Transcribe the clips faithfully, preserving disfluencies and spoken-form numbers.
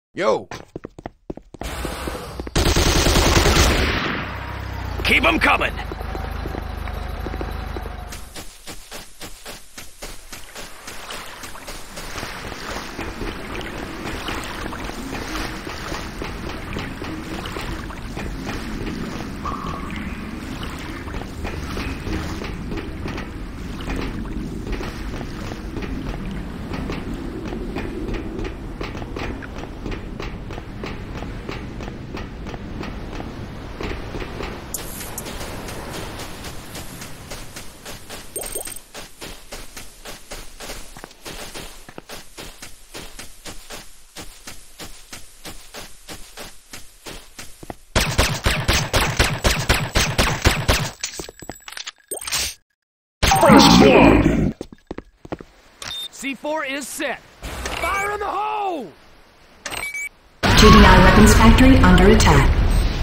Yo! Keep 'em coming! C four is set. Fire in the hole! G D I weapons factory under attack.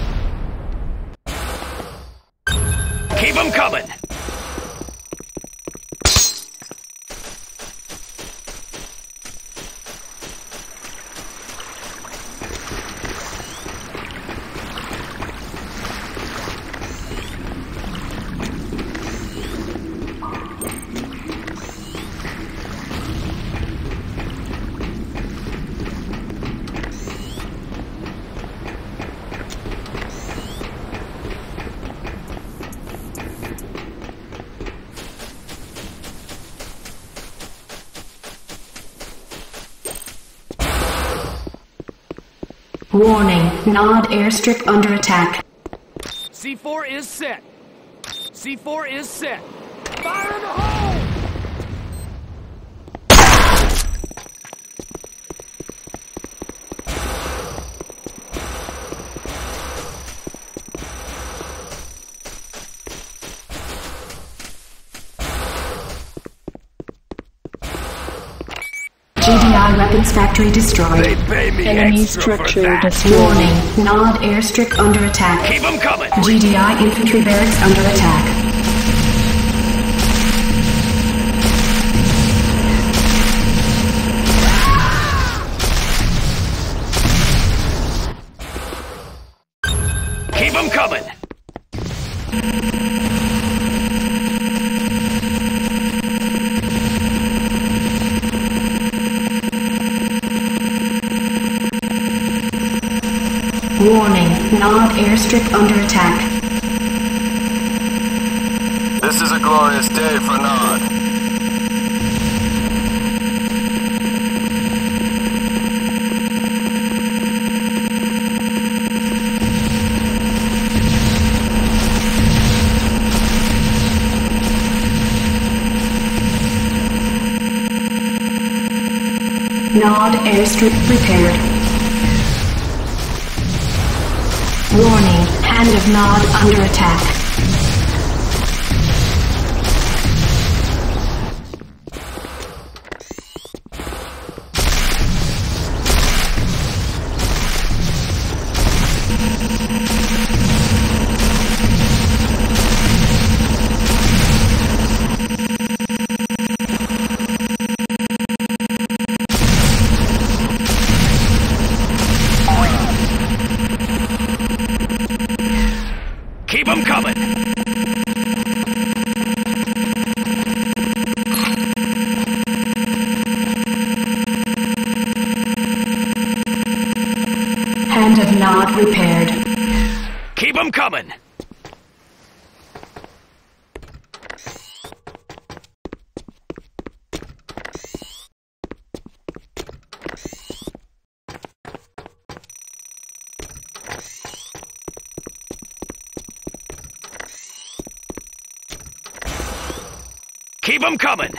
Keep 'em coming! Warning, Nod airstrip under attack. C four is set. C four is set. Fire in the hole! G D I weapons factory destroyed. They pay me Enemy extra for structure that. destroyed. Warning, Nod airstrip under attack. Keep 'em coming! G D I infantry barracks under attack. Keep 'em coming! Warning, Nod airstrip under attack. This is a glorious day for Nod. Nod airstrip prepared. Warning, Hand of Nod under attack. Keep 'em coming! Hand of Nod repaired. Keep 'em coming! Keep 'em coming!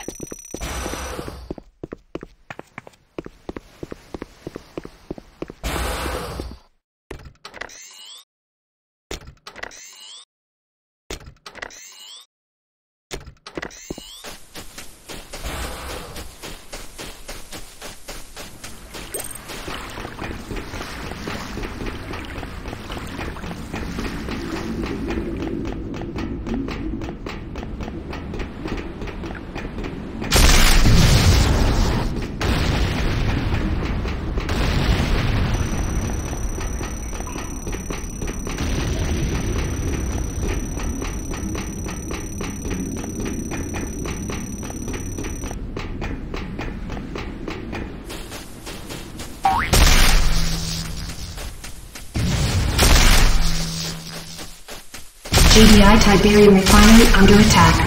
G D I Tiberium Refinery under attack.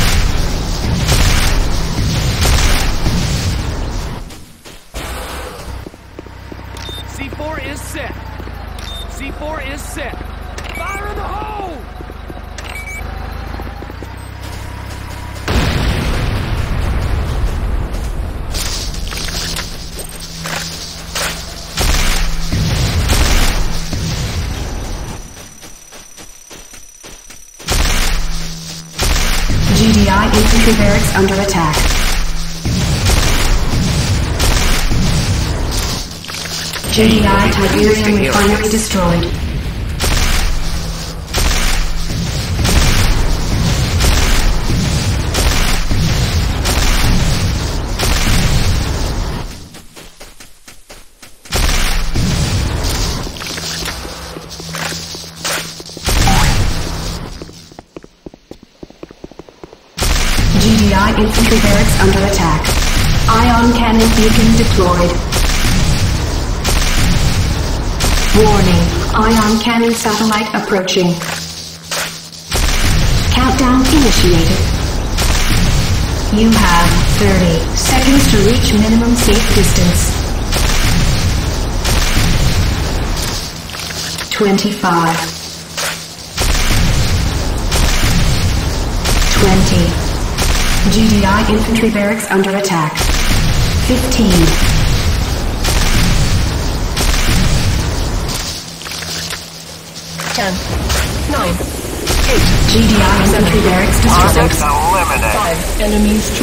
C four is set. C four is set. Fire in the hole! G D I Infantry Barracks under attack. G D I Tiberium Refinery destroyed. G D I Infantry Barracks under attack. Ion Cannon Beacon deployed. Warning, Ion Cannon Satellite approaching. Countdown initiated. You have thirty seconds to reach minimum safe distance. twenty-five. twenty. G D I Infantry Barracks under attack. fifteen. ten. nine. eight. G D I Infantry Barracks destroyed. Eliminated. five. Enemies